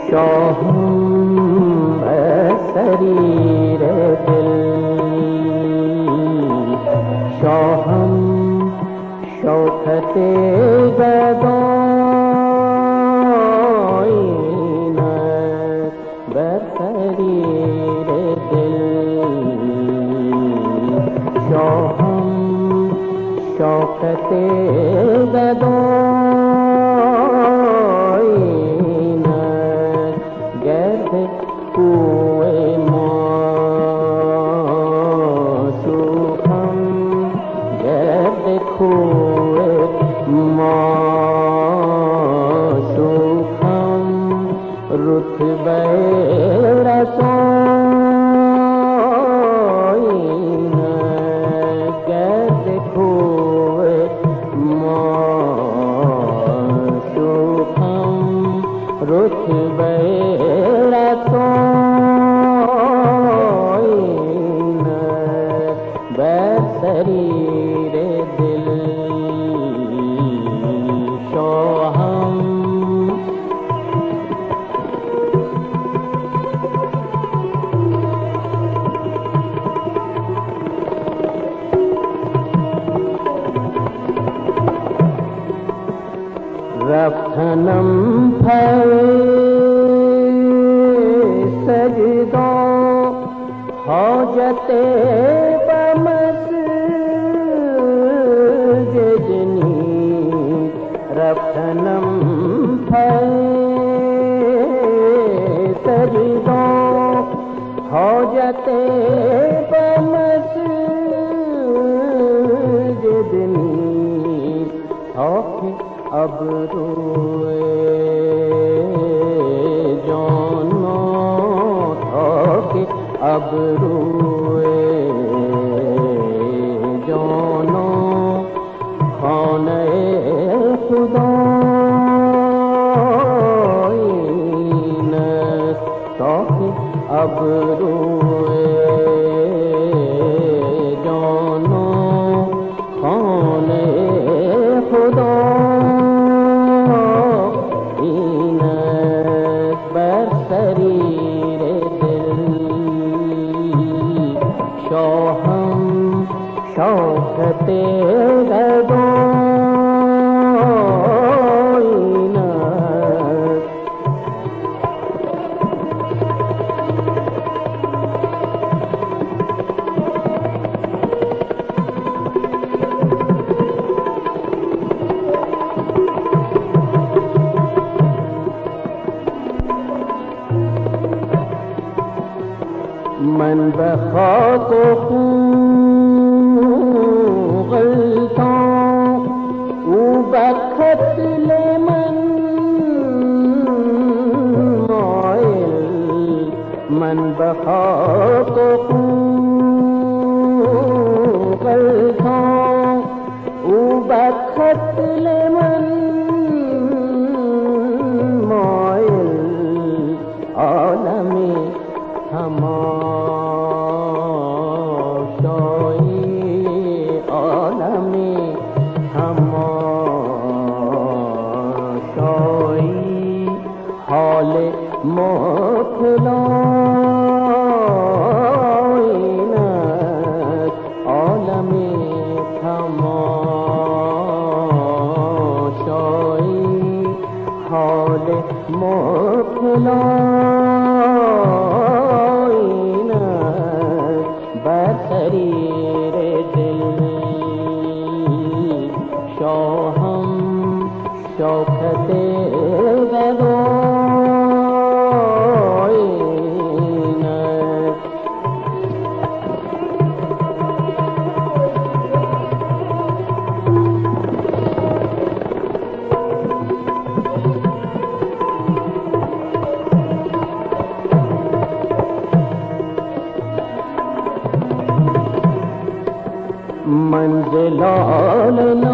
शौहम शरीर दिल शौहम शौकते गदोइन बशरीर दिल शौहम शौकते गदोइन गर्द कुए माशूखम गर्द कुए माशूखम रुतबे रसोइन गर्द कुए माशूखम रुतबे रसोइन बशरीर दिल शौहम रफ्तनम सजदो हौजते बमसजनी रफ्तनम सजदो हौजते बमसजनी अब रोए जानो थोके अब रोए जानो खाने खुदा थोके अब रोए जानो खाने खुदा शरीर दिल शौहम शौकते गदोइन मन बखाक गलतों ऊ बखत ले मन मोइल मन बखाक गलतों ऊ बखत ले मन मोइल आलमे हमाशोई आलमी हमाशोई हाल मोखलोइन आलमी हमाशोई हाल मोखलोइन बशरीर दिल शौहम शौकते गदोइन मंजिलाल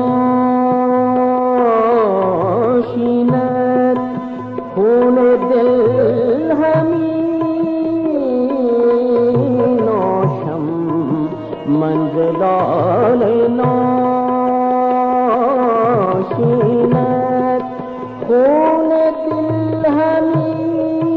नौशीनत खून दिल हमी नौशम मंजिलाल नौशीनत खून दिल हमी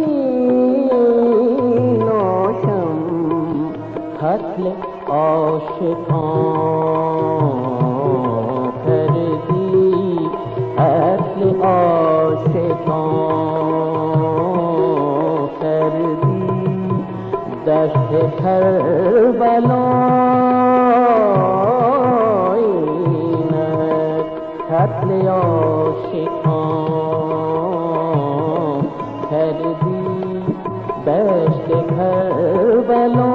آشکان کردی قتل عاشقان کردی دشت کربلا اینک قتل عاشقان کردی دشت کربلا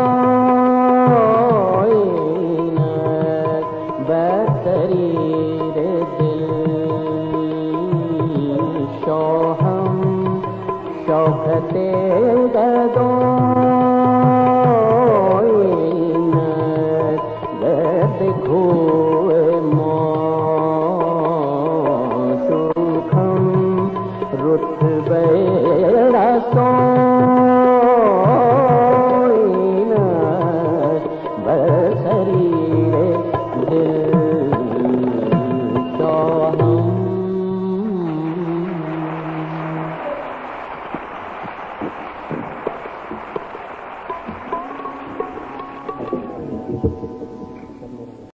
اینک بسریر دل شاهم شاهت گردان